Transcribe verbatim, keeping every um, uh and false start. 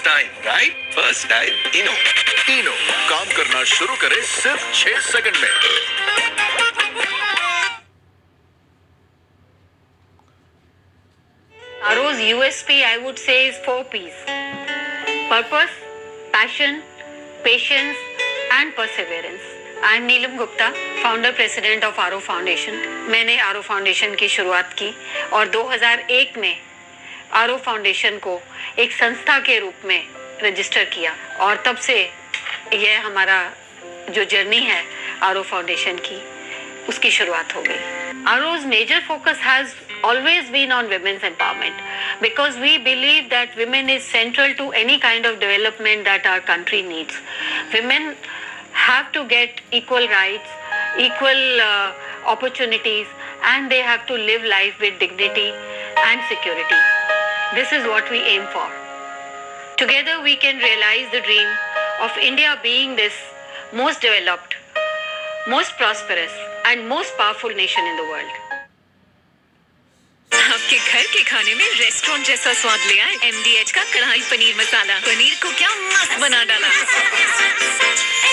First time right, first time इनो। इनो काम करना शुरू करे सिर्फ छह सेकंड में। Aro's U S P, I would say, is four P's: purpose, passion, patience, and perseverance. I am Neelam Gupta, founder president of Aro Foundation. मैंने Aro Foundation की शुरुआत की और दो हज़ार एक में Aro Foundation को एक संस्था के रूप में रजिस्टर किया और तब से यह हमारा जो जर्नी है Aro Foundation की, उसकी शुरुआत हो गई। Aro's major focus has always been on women's empowerment because we believe that women is central to any kind of development that our country needs. Women have to get equal rights, equal uh, opportunities, and they have to live life with dignity and security. This is what we aim for. Together we can realize the dream of India being this most developed, most prosperous and most powerful nation in the world. आपके घर के खाने में restaurant जैसा स्वाद ले आए M D H का कढ़ाई पनीर मसाला। पनीर को क्या मस्त बना डाला।